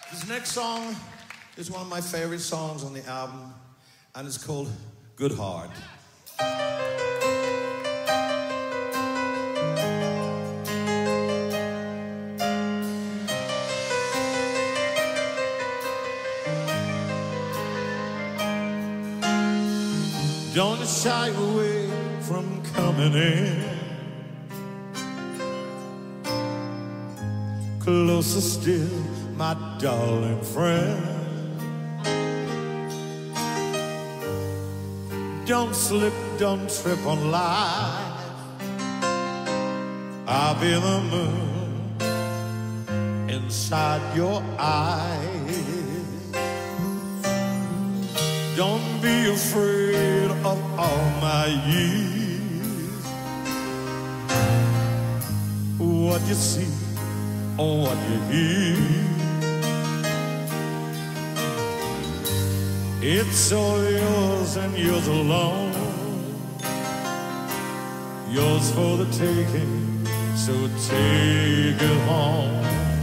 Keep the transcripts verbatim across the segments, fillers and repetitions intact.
This next song is one of my favorite songs on the album, and it's called Good Heart. Don't shy away from coming in. Closer still, my darling friend. Don't slip, don't trip on life. I'll be the moon inside your eyes. Don't be afraid of all my years. What you see or what you hear, it's all yours and yours alone. Yours for the taking, so take it home.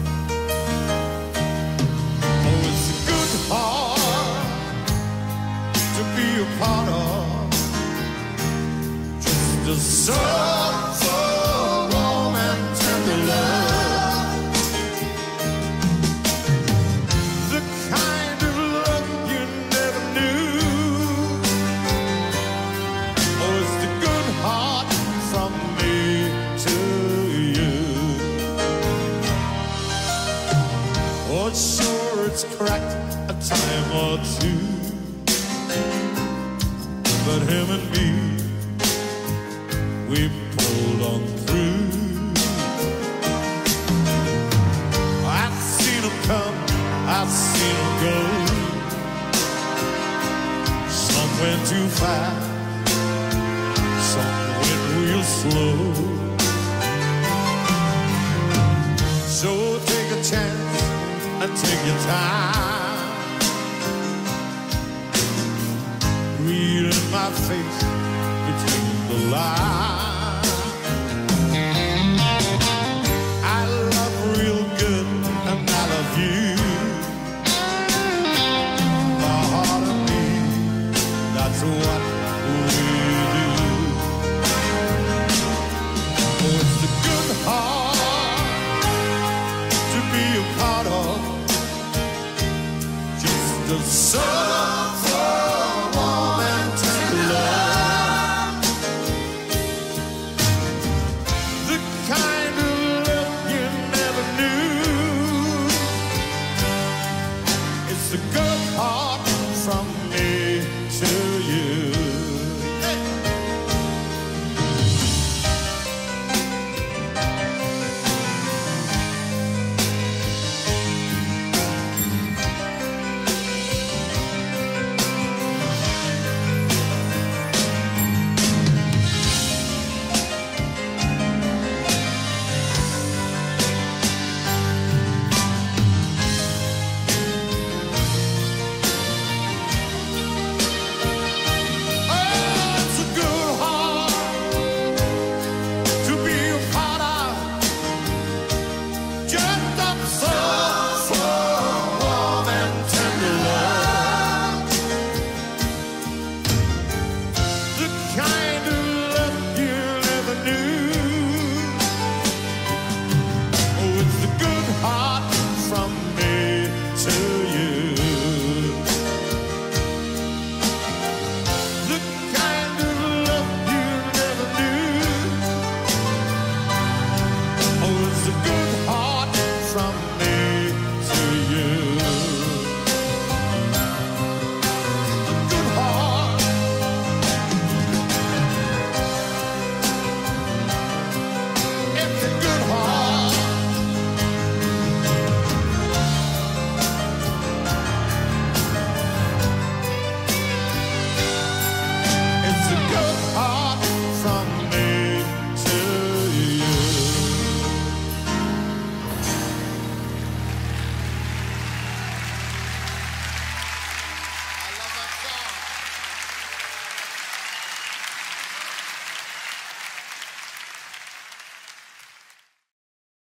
Oh, it's a good heart to be a part of. Just a soul for warm and tender love. The kind of love you never knew. Oh, it's the good heart from me to you. Oh, sure, it's cracked a time or two, but him and me, we pulled on through. I've seen him come, I've seen him go. Some went too fast, some went real slow. So take a chance and take your time. Read in my face between the lines. I love real good and I love you. My heart and me, that's what we do. Oh, it's a good heart to be a part of. Just a soul